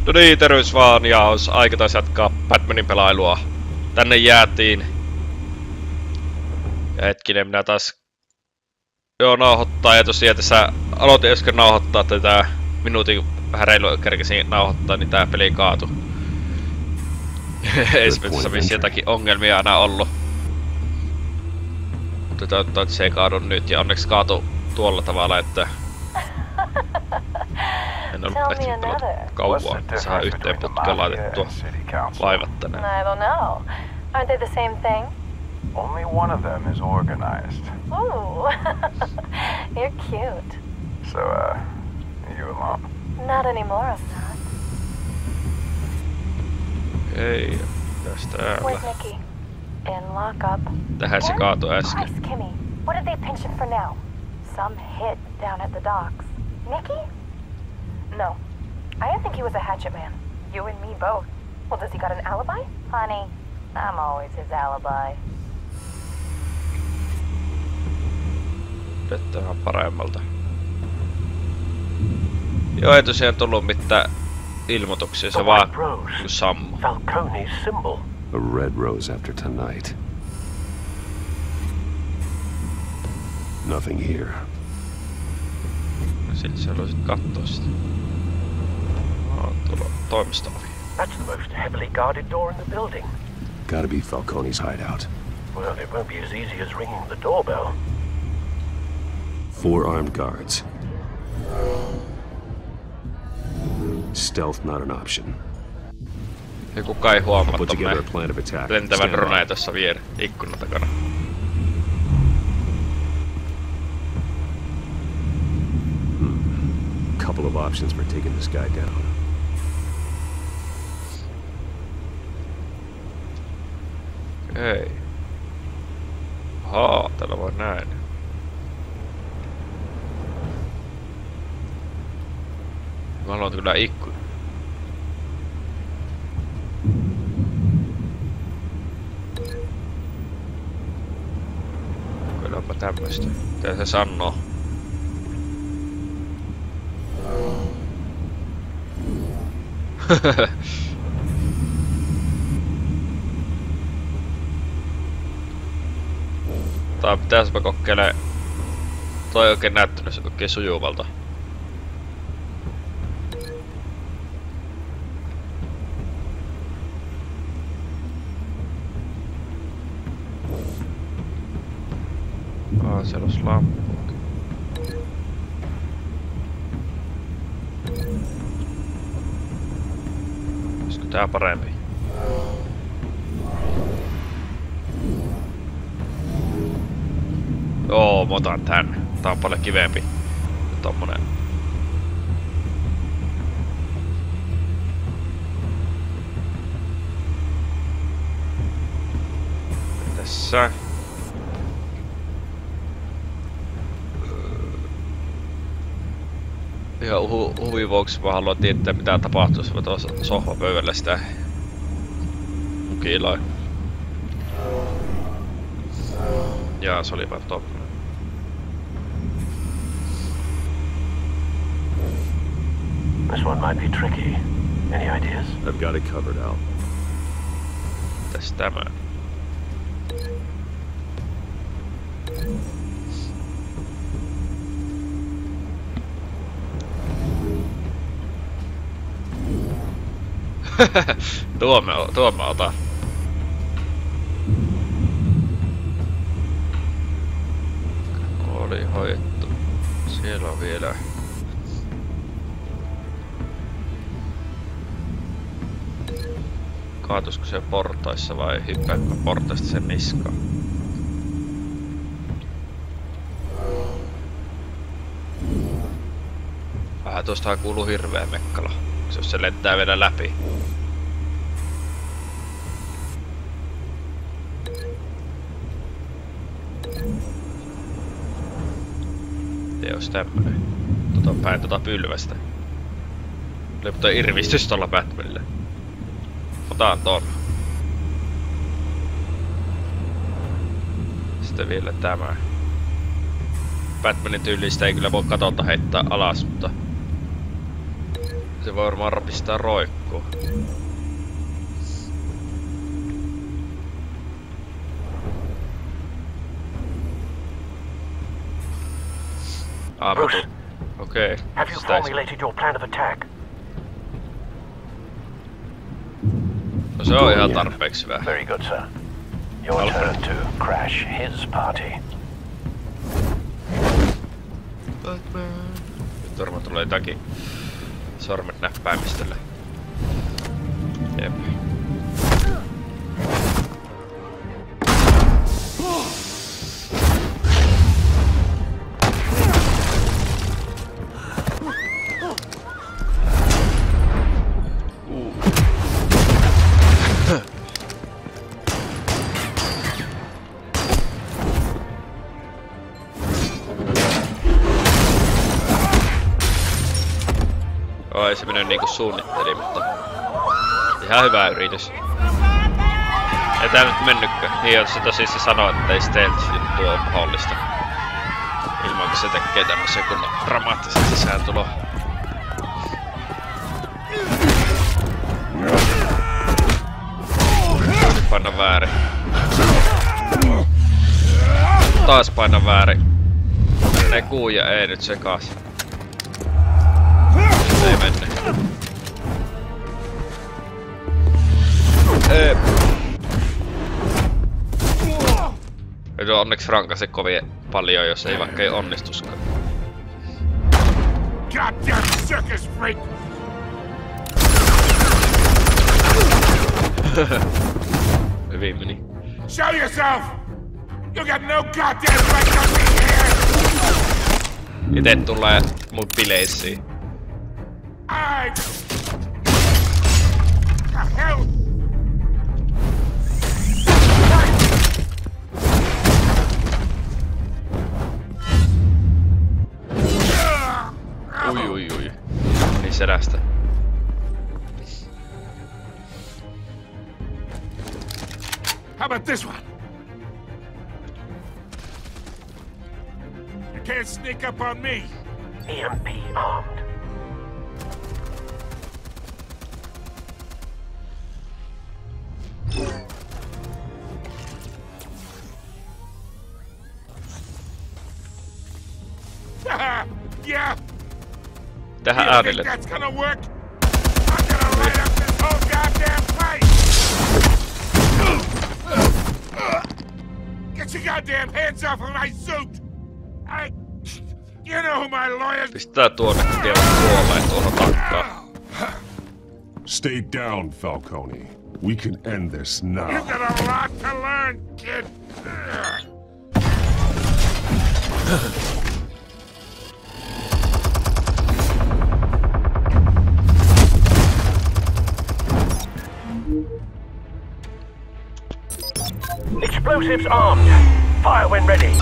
No niin, terveys vaan, ja olisi aika taas jatkaa Batmanin pelailua. Tänne jäätiin. Ja hetkinen, minä taas nauhoittaa, ja tosiaan tässä aloitin äsken nauhoittaa tätä minuutin vähän reilu kerkesin nauhoittaa, niin tää peli kaatu. Esimerkiksi vissi jotakin ongelmia aina ollut. Mutta toivottavasti että se ei kaadu nyt, ja onneksi kaatu tuolla tavalla, että en ole ehtinyt pelata kauan. Saa yhteen putkeen laitettua laivat tänne. I don't know. Aren't they the same thing? Only one of them is organized. Ooh, you're cute. So, you alone? Not anymore, I'm not. Ei, mitäs täällä? Where's Nikki? In lockup. Tähän se kaatui äsken. Christ, Kimmy. What did they pinch him for now? Some hit down at the docks. Nikki? No. I didn't think he was a hatchet man. You and me both. Well, does he got an alibi? Honey, I'm always his alibi. Nyt vähän paremmalta. Joo, ei tosiaan tullut mitään ilmoituksia, se vaan sammu. Falcone's symbol. A red rose after tonight. Nothing here. Sitten sä haluaisit kattoo sitä. Tuolla toimisto-ovi. That's the most heavily guarded door in the building. Gotta be Falcone's hideout. Well, it won't be as easy as ringing the doorbell. 4 armed guards. Stealth not an option. Ja kukaan ei huomaa Put together a tommeen plan of attack. lentävän Stand by. drone tossa ikkunan takana. Couple of options for taking this guy down. Ei. Haa, täällä voi näin. Mä haluan kyllä ikkuna. Kylläpä tämmöstä. Mitä se sanoo? Tai pitäisipä kokeilee. Toi ei oikein näyttänyt oikein sujuvalta. Siellä olisi lamppu. Olisiko tää parempi? Joo, mä otan tän. Tää on paljon kivempi. Tommonen. Tässä. Ihan huvin vuoksi mä haluan tietää mitä tapahtuu, jos mä tuossa sohvapöydällä sitä mukiloin. Jaa, se oli vaan tommonen. This one might be tricky. Any ideas? I've got it covered out. Mitäs tämä? tuo mä otan. Oli hoidettu. Siellä on vielä. Kaatusko se portaissa vai hyppääkö portaista sen niskaan? Vähän tuostahan kuuluu hirveä mekkala. Jos se lentää vielä läpi. Teos tämmönen. Päin pylvästä. Oli toi irvistys tolla Batmanille. Otan ton. Sitten vielä tämä. Batmanin tyylistä ei kyllä voi katolta heittää alas, mutta Se voi varmaan rapistää roikkuu. Bruce, okei. have you formulated your plan of attack? No se on ihan tarpeeksi hyvä. Very good, sir. Your turn to crash his party. Nyt varmaan tulee jotakin sormet näppäimistölle. Jep. Ei se mennyt niinku suunnitteli, mutta ihan hyvä yritys. Ei tää nyt mennytkö? Niin se tosi se sanoo, että ei stealth-juttu ole mahdollista. Ilman kun se tekee tämmösen kun dramaattisen sisääntulon. Paina väärin. Taas paina väärin. Ne kuuja ei nyt sekaas. Ei menne. Ei onneksi frankasi kovin paljon, jos ei vaikka ei onnistuskaan. Goddamn circus freak! Hyvin meni. Show yourself! You got no goddamn right to be here! Ite tulee mun bileissiin. I... The hell? Ui. Niin sedästä. How about this one? You can't sneak up on me. EMP armed. Yeah. Tähän You think äänelle. that's gonna work? I'm gonna light up this whole goddamn place! Get your goddamn hands off of my suit! You know who my lawyers... Pistää tuonne tiellä kuolleen tuohon takkaan. Stay down, Falcone. We can end this now. You got a lot to learn, kid! Explosives armed. Fire when ready.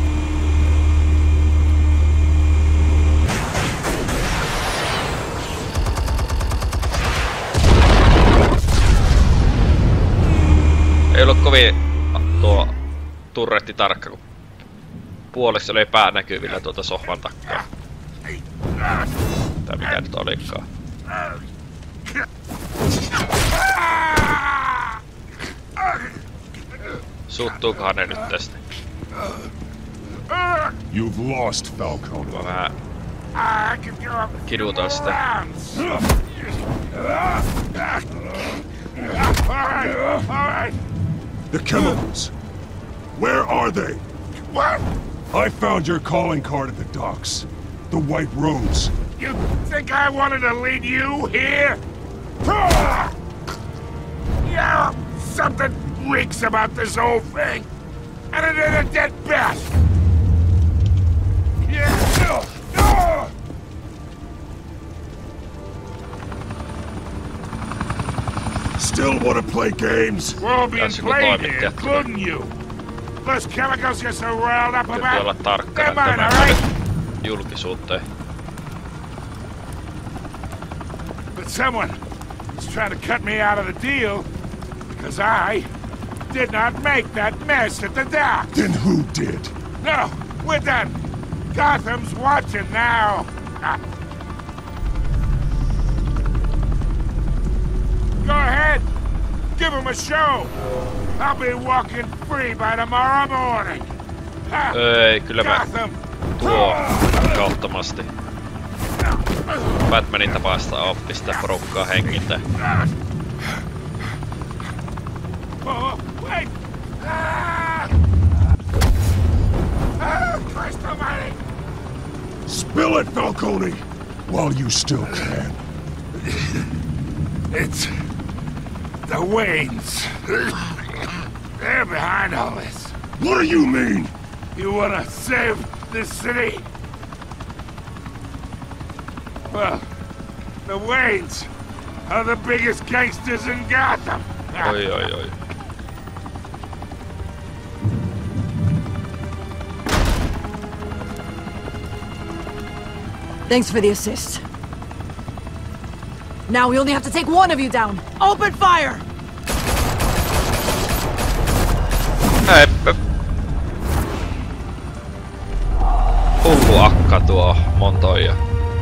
Ei ollut kovin tuo turretti tarkka, kun puolessa oli pää näkyvillä tuota sohvan takkaa. Tai mikä nyt olikaan. Suuttuukohan ne nyt tästä? You've lost, Falcone. Mä vähän I can go up kidutan sitä. rounds. All right. The chemicals. Where are they? What? I found your calling card at the docks. The White Rose. You think I wanted to lead you here? Yeah, something reeks about this whole thing. And it ain't a dead bat. Yeah. Still want to play games? We're all being That's a good played point, here, yeah. including you. Those chemicals you're so riled up Täytyy olla about. tarkkana, They're mine, että all right? julkisuuteen. But someone is trying to cut me out of the deal because I did not make that mess at the dock. Then who did? No, we're done. Gotham's watching now. show. I'll be walking free by tomorrow morning. Ei, kyllä mä Gotham. tuo kauttomasti. Batmanin tapaista oppista porukkaa hengiltä. Oh, wait! Christ almighty! Spill it, Falcone! While you still can. It's the Waynes. They're behind all this. What do you mean? You wanna save this city? Well, the Waynes are the biggest gangsters in Gotham. Oi, oi, oi. Thanks for the assist. Now we only have to take one of you down. Open fire! Hullu akka tuo Montoya.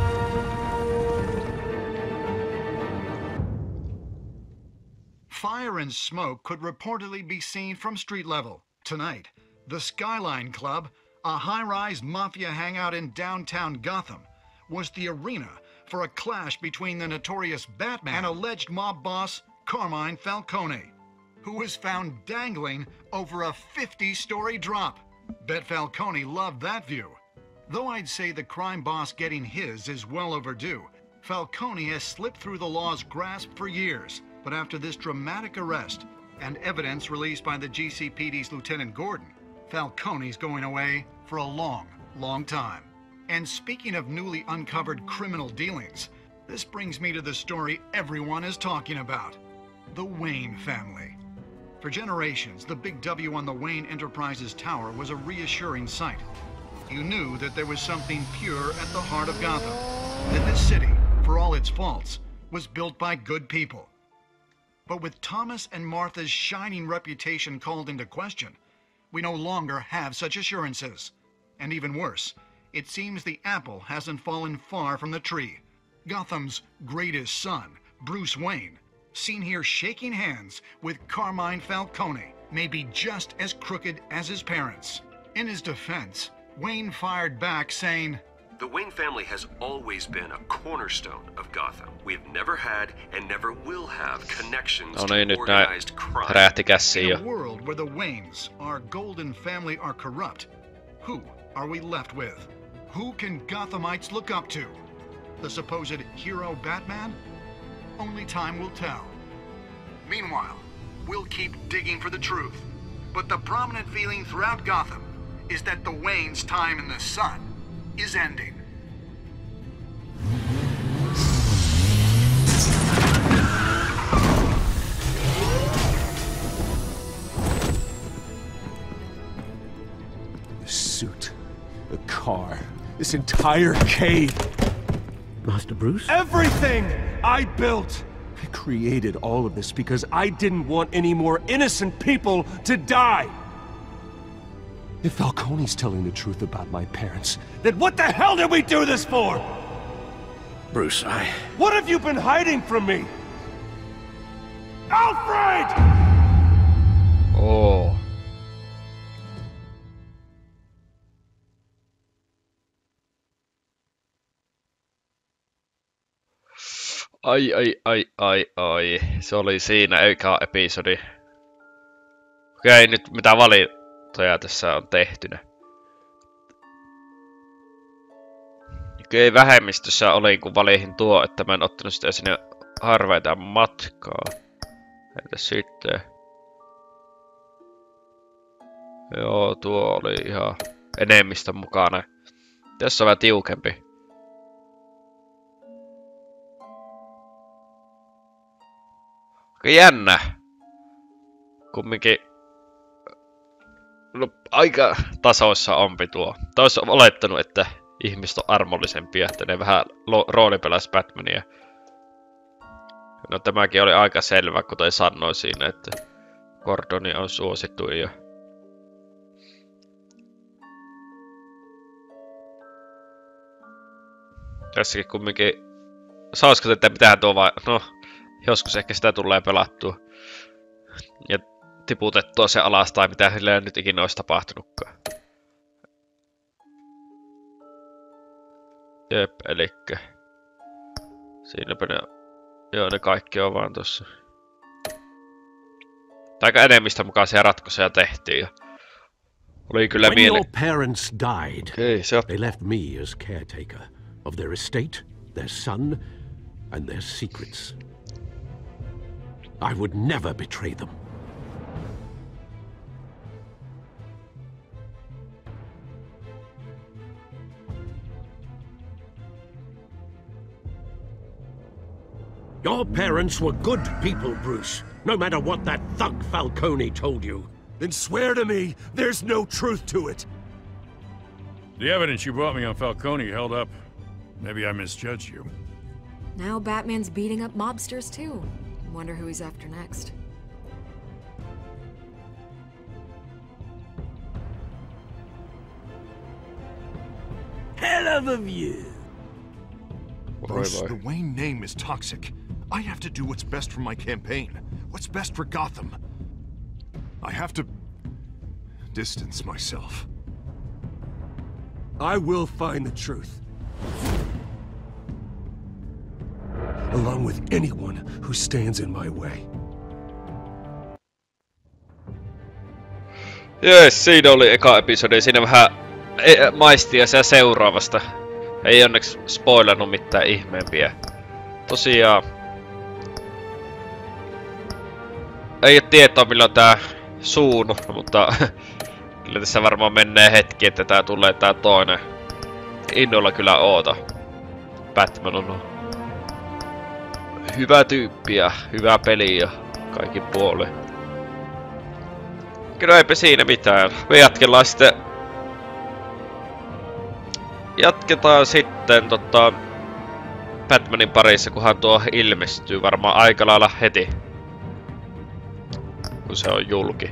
Fire and smoke could reportedly be seen from street level. Tonight, the Skyline Club, a high-rise mafia hangout in downtown Gotham, was the arena for a clash between the notorious Batman and alleged mob boss Carmine Falcone, who was found dangling over a 50-story drop. Bet Falcone loved that view. Though I'd say the crime boss getting his is well overdue, Falcone has slipped through the law's grasp for years. But after this dramatic arrest and evidence released by the GCPD's Lieutenant Gordon, Falcone's going away for a long, long time. And speaking of newly uncovered criminal dealings, this brings me to the story everyone is talking about: the Wayne family. For generations, the big W on the Wayne Enterprises tower was a reassuring sight. You knew that there was something pure at the heart of Gotham, that this city, for all its faults, was built by good people. But with Thomas and Martha's shining reputation called into question, we no longer have such assurances. And even worse, it seems the apple hasn't fallen far from the tree. Gotham's greatest son, Bruce Wayne, seen here shaking hands with Carmine Falcone, may be just as crooked as his parents. In his defense, Wayne fired back saying, The Wayne family has always been a cornerstone of Gotham. We have never had and never will have connections No to niin, nyt nää organized crime. herähti käsiin in jo. a world where the Waynes, our golden family, are corrupt, who are we left with? Who can Gothamites look up to? The supposed hero Batman? Only time will tell. Meanwhile, we'll keep digging for the truth. But the prominent feeling throughout Gotham is that the Waynes' time in the sun is ending. The suit, the car, this entire cave. Master Bruce? Everything I built! I created all of this because I didn't want any more innocent people to die. If Falcone's telling the truth about my parents, Then what the hell did we do this for? Bruce, What have you been hiding from me? Alfred! Oo. Ai. Se oli siinä eka episodi. Okei, nyt mitä valintoja tässä on tehtynä. Okei, vähemmistössä oli, kun valihin tuo, että mä en ottanut sitä sinne harveita matkaa. Entä sitten? Joo, tuo oli ihan enemmistö mukana. Tässä on vähän tiukempi. Jännä. Kumminkin no, aika tasoissa ompi tuo. Tois on olettanut, että ihmiset on armollisempia, että ne vähän roolipelas Batmania. No tämäkin oli aika selvä, kuten sanoin siinä, että Gordoni on suosittu ja tässäkin kumminkin sausko, että mitään tuo vai no joskus ehkä sitä tulee pelattua. Ja tiputettua se alas tai mitä sillä nyt ikinä olisi tapahtunutkaan. Jep, elikkä. Siinäpä ne... Joo, ne kaikki on vaan tossa. Aika enemmistä mukaisia ratkaisuja tehtiin ja... Oli kyllä When your parents died, they left me as caretaker of their estate, their son, and their secrets. I would never betray them. Your parents were good people, Bruce, no matter what that thug Falcone told you. Then swear to me there's no truth to it. The evidence you brought me on Falcone held up. Maybe I misjudged you. Now Batman's beating up mobsters too. Wonder who he's after next. Hell of a view. Bruce, the Wayne name is toxic. I have to do what's best for my campaign. What's best for Gotham. I have to distance myself. I will find the truth. Along with anyone who stands in my way. Jees, siinä oli eka episodi. Siinä vähän maistia siellä seuraavasta. Ei onneksi spoilannut mitään ihmeempiä. Tosiaan... Ei oo tietoa milloin tää suunnu, mutta... Kyllä tässä varmaan menee hetki, että tää tulee tää toinen. Innolla kyllä oota. Batman on hyvä tyyppi ja hyvä peli ja kaikin puolin. Kyllä eipä siinä mitään. Me jatketaan sitten Batmanin parissa, kunhan tuo ilmestyy varmaan aika lailla heti. Kun se on julki.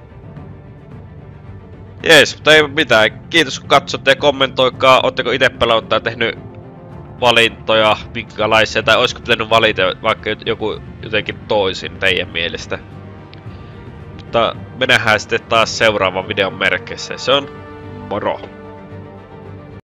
Jees, mutta ei mitään. Kiitos kun katsotte ja kommentoikaa. Ootteko ite pelannut tai tehnyt valintoja minkälaisia, tai olisiko pitänyt valita vaikka joku jotenkin toisin teidän mielestä. Mutta me nähdään sitten taas seuraavan videon merkeissä. Se on moro!